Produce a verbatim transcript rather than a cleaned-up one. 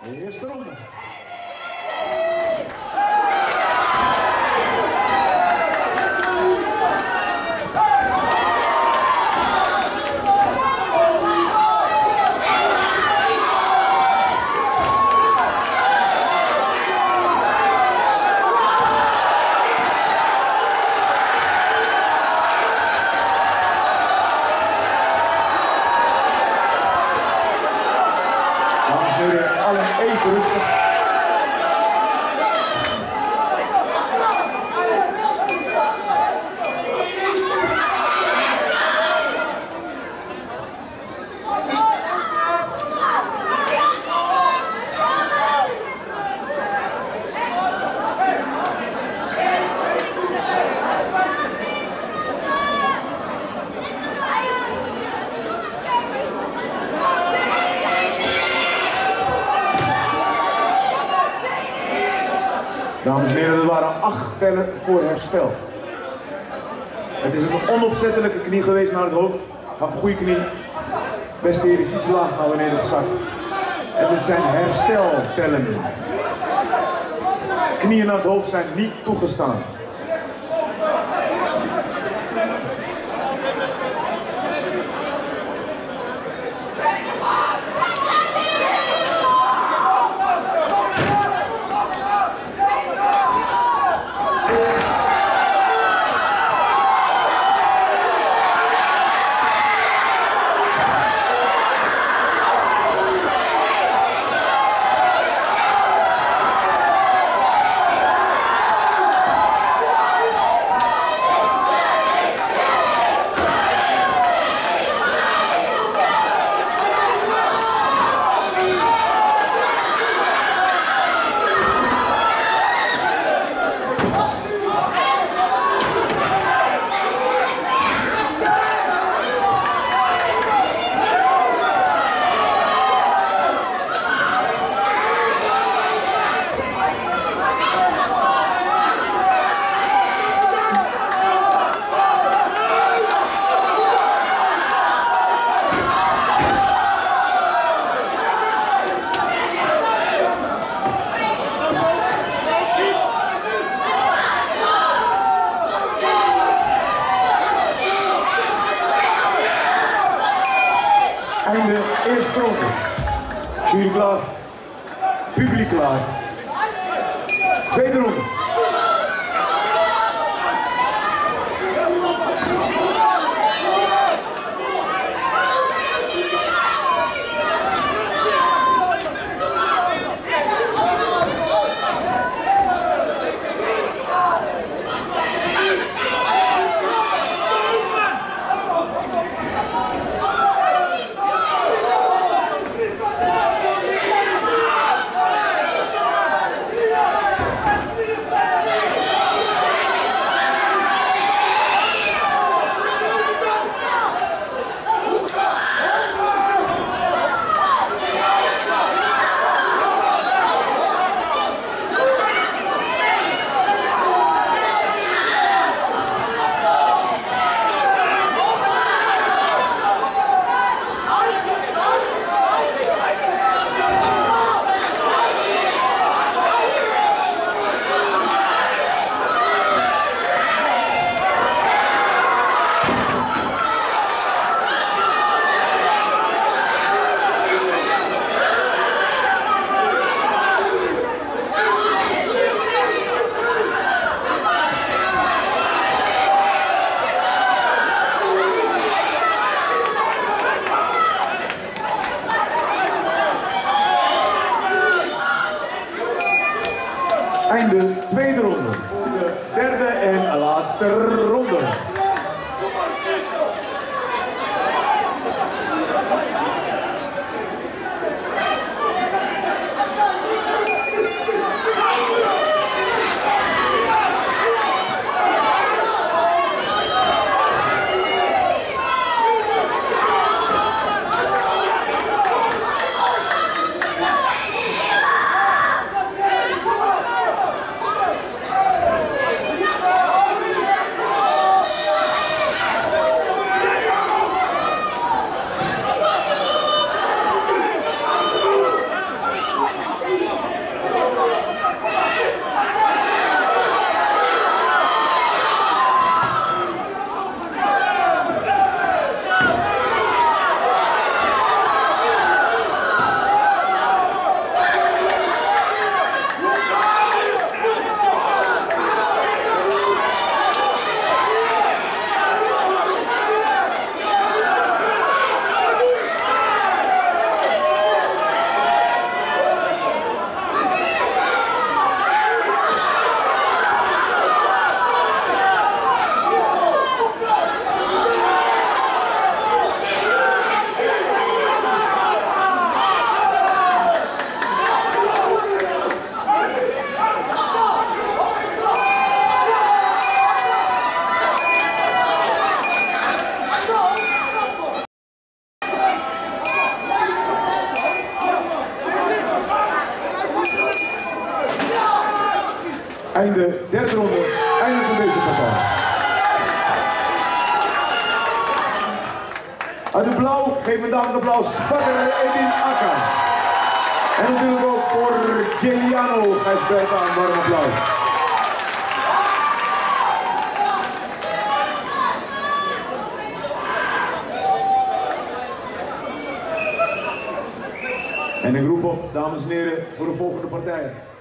De eerste ronde. Allen even rustig. Dames en heren, er waren acht tellen voor herstel. Het is een onopzettelijke knie geweest naar het hoofd. Ga voor goede knie. Beste heer is iets laag gaan wanneer het zakt. En dit zijn hersteltellen. Knieën naar het hoofd zijn niet toegestaan. Einde eerste ronde. Jury klaar. Publiek klaar. Tweede ronde. Einde tweede ronde. Voor de derde en laatste ronde. Einde derde ronde, einde van deze partij. Uit de blauw, geef me dames een applaus, Bakker Edin Akka. En natuurlijk ook voor Giuliano Gijs Bertaan, warm applaus. En ik roep op, dames en heren, voor de volgende partij.